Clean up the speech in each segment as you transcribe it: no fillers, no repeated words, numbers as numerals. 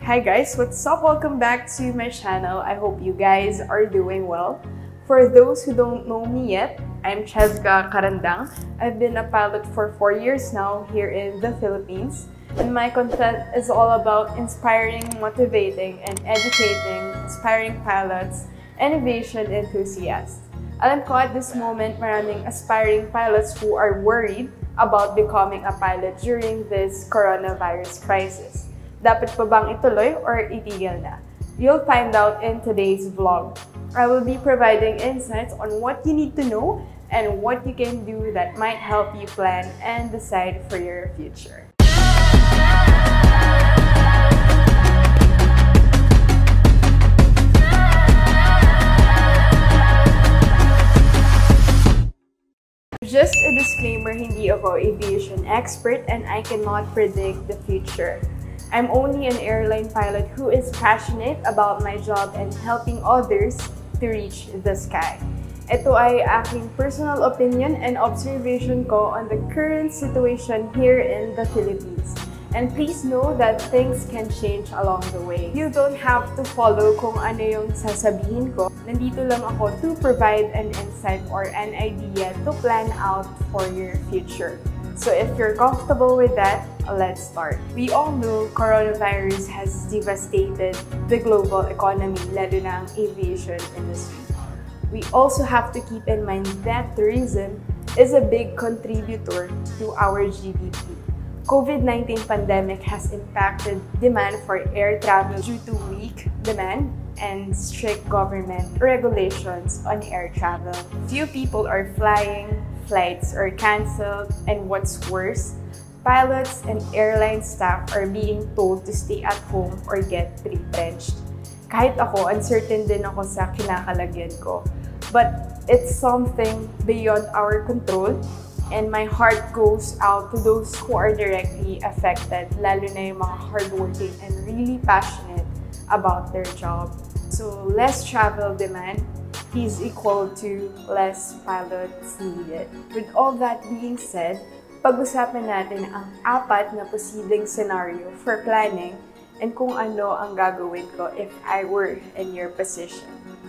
Hi guys, what's up? Welcome back to my channel. I hope you guys are doing well. For those who don't know me yet, I'm Chezga Karandang. I've been a pilot for 4 years now here in the Philippines. And my content is all about inspiring, motivating, and educating aspiring pilots and aviation enthusiasts. Alam ko at this moment, maraming aspiring pilots who are worried about becoming a pilot during this coronavirus crisis. Dapat pa bang ituloy or itigil na? You'll find out in today's vlog. I will be providing insights on what you need to know and what you can do that might help you plan and decide for your future. Just a disclaimer, hindi ako aviation expert and I cannot predict the future. I'm only an airline pilot who is passionate about my job and helping others to reach the sky. Ito ay aking personal opinion and observation ko on the current situation here in the Philippines. And please know that things can change along the way. You don't have to follow kung ano yung sasabihin ko. Nandito lang ako to provide an insight or an idea to plan out for your future. So if you're comfortable with that, let's start. We all know coronavirus has devastated the global economy, lalo na ang aviation industry. We also have to keep in mind that tourism is a big contributor to our GDP. COVID-19 pandemic has impacted demand for air travel due to weak demand and strict government regulations on air travel. Few people are flying, flights are cancelled, and what's worse, pilots and airline staff are being told to stay at home or get retrenched. Kahit ako, uncertain din ako sa kinakalagyan ko. But it's something beyond our control, and my heart goes out to those who are directly affected, lalo na yung mga hardworking and really passionate about their job. So less travel demand is equal to less pilots needed. With all that being said, pag-usapan natin ang 4 na posibleng scenario for planning and kung ano ang gagawin ko if I were in your position.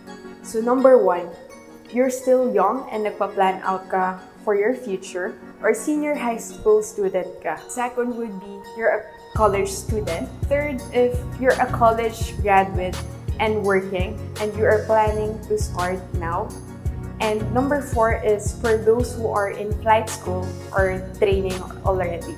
So number 1, you're still young and nagpa-plan out ka for your future or senior high school student ka. Second would be you're a college student. Third, if you're a college graduate and working and you are planning to start now. And number 4 is for those who are in flight school or training already.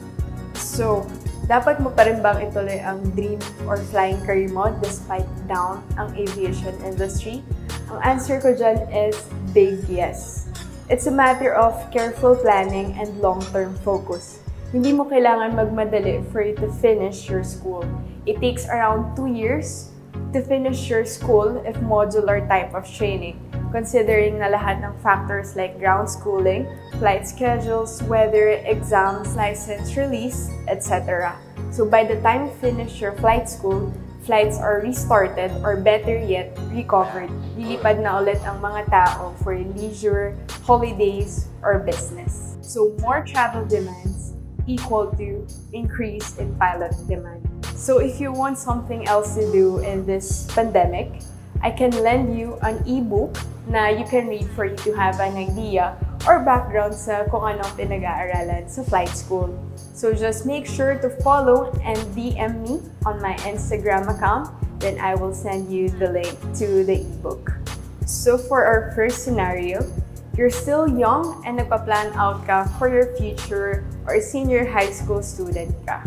So, dapat mo pa rin bang ituloy ang dream or flying career mo despite down ang aviation industry? Ang answer ko dyan is big yes. It's a matter of careful planning and long-term focus. Hindi mo kailangan magmadali for you to finish your school. It takes around 2 years to finish your school if modular type of training, considering na lahat ng factors like ground schooling, flight schedules, weather, exams, license release, etc. So by the time you finish your flight school, flights are restarted or better yet, recovered. Lilipad na ulit ang mga tao for leisure, holidays, or business. So more travel demands equal to increase in pilot demand. So if you want something else to do in this pandemic, I can lend you an ebook na you can read for you to have an idea or background sa kung anong pinag-aaralan sa flight school. So just make sure to follow and DM me on my Instagram account, then I will send you the link to the ebook. So for our first scenario, you're still young and nagpa-plan out ka for your future or senior high school student ka.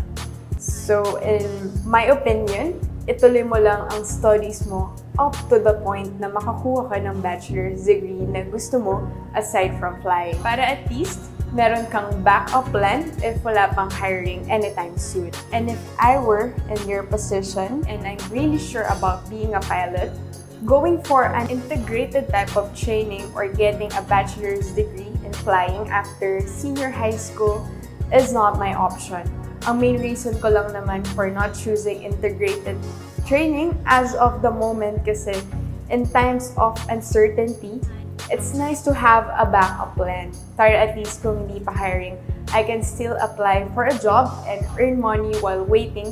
So in my opinion, ituloy mo lang ang studies mo up to the point na makakuha ka ng bachelor's degree na gusto mo aside from flying. Para at least, meron kang backup plan if wala pang hiring anytime soon. And if I were in your position and I'm really sure about being a pilot, going for an integrated type of training or getting a bachelor's degree in flying after senior high school is not my option. Ang main reason ko lang naman for not choosing integrated training as of the moment kasi in times of uncertainty, it's nice to have a backup plan. Para at least kung hindi pa hiring, I can still apply for a job and earn money while waiting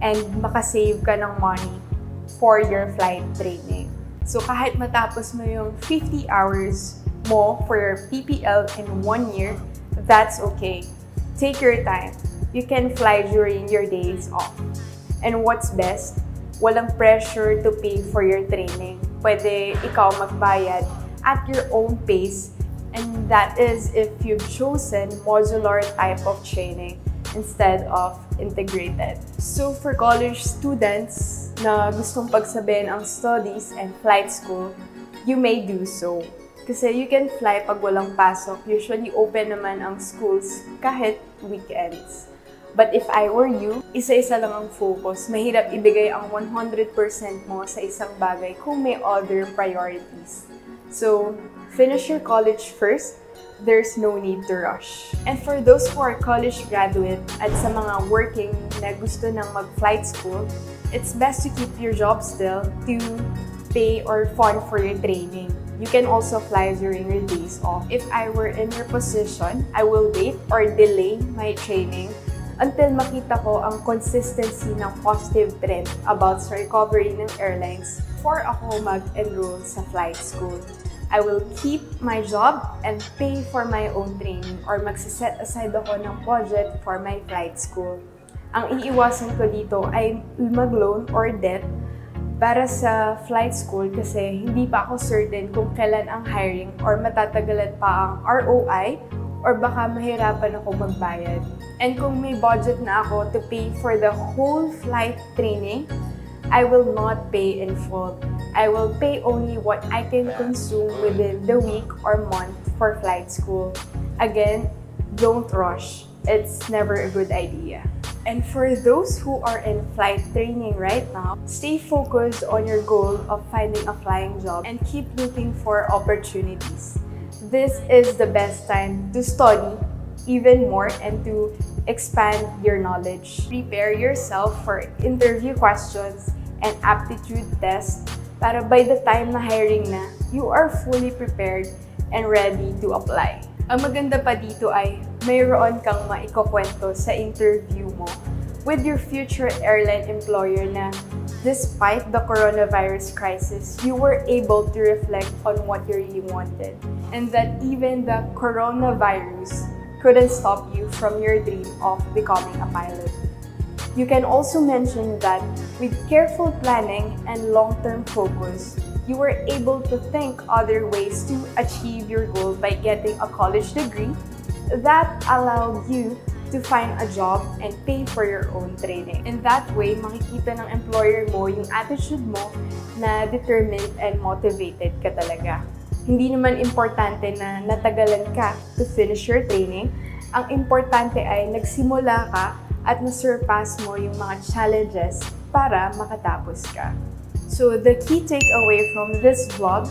and makasave ka ng money for your flight training. So kahit matapos mo yung 50 hours mo for your PPL in 1 year, that's okay. Take your time. You can fly during your days off. And what's best, walang pressure to pay for your training. Pwede ikaw magbayad at your own pace, and that is if you've chosen modular type of training instead of integrated. So for college students na gustong pagsabayin ang studies and flight school, you may do so. Kasi you can fly pag walang pasok. Usually open naman ang schools kahit weekends. But if I were you, isa-isa lang ang focus. Mahirap ibigay ang 100% mo sa isang bagay kung may other priorities. So, finish your college first. There's no need to rush. And for those who are college graduate at sa mga working na gusto ng mag-flight school, it's best to keep your job still to pay or fund for your training. You can also fly during your days off. If I were in your position, I will wait or delay my training until makita ko ang consistency ng positive trend about sa recovery ng airlines before ako mag-enroll sa flight school. I will keep my job and pay for my own training or magsiset aside ako ng budget for my flight school. Ang iiwasan ko dito ay mag-loan or debt para sa flight school kasi hindi pa ako certain kung kailan ang hiring or matatagalan pa ang ROI or baka mahirapan ako magbayad. And kung may budget na ako to pay for the whole flight training, I will not pay in full. I will pay only what I can consume within the week or month for flight school. Again, don't rush. It's never a good idea. And for those who are in flight training right now, stay focused on your goal of finding a flying job and keep looking for opportunities. This is the best time to study even more and to expand your knowledge. Prepare yourself for interview questions and aptitude tests para by the time na hiring na, you are fully prepared and ready to apply. Ang maganda pa dito ay mayroon kang maikukwento sa interview mo with your future airline employer na despite the coronavirus crisis, you were able to reflect on what you really wanted and that even the coronavirus couldn't stop you from your dream of becoming a pilot. You can also mention that with careful planning and long-term focus, you were able to think other ways to achieve your goal by getting a college degree that allowed you to find a job and pay for your own training. In that way, makikita ng employer mo yung attitude mo na determined and motivated ka talaga. Hindi naman importante na natagalan ka to finish your training. Ang importante ay nagsimula ka at na-surpass mo yung mga challenges para makatapos ka. So the key takeaway from this vlog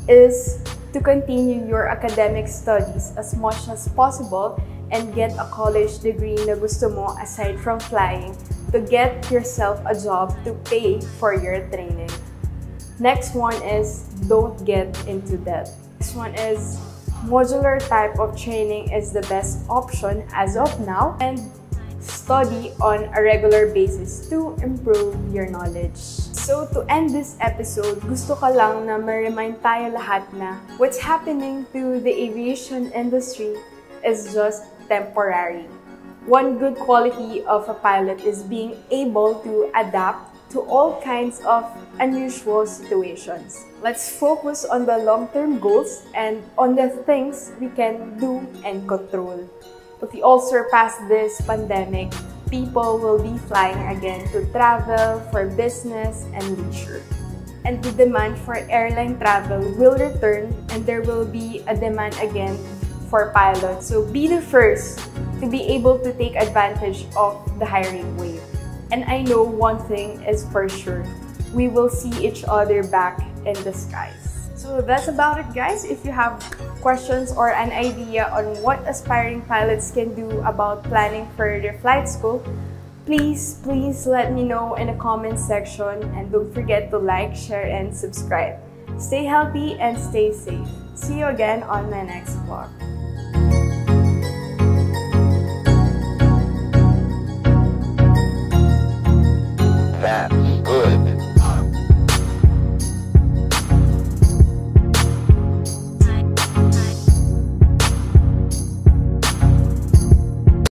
is to continue your academic studies as much as possible and get a college degree na gusto mo aside from flying to get yourself a job to pay for your training. Next one is don't get into debt. Next one is modular type of training is the best option as of now and study on a regular basis to improve your knowledge. So to end this episode, gusto ko lang na ma-remind tayo lahat na what's happening to the aviation industry is just temporary. One good quality of a pilot is being able to adapt to all kinds of unusual situations. Let's focus on the long-term goals and on the things we can do and control. If we all surpass this pandemic, people will be flying again to travel for business and leisure. And the demand for airline travel will return and there will be a demand again for pilots. So be the first to be able to take advantage of the hiring wave. And I know one thing is for sure, we will see each other back in the skies. So that's about it, guys. If you have questions or an idea on what aspiring pilots can do about planning for their flight school, please let me know in the comment section and don't forget to like, share, and subscribe. Stay healthy and stay safe. See you again on my next vlog. bad, good.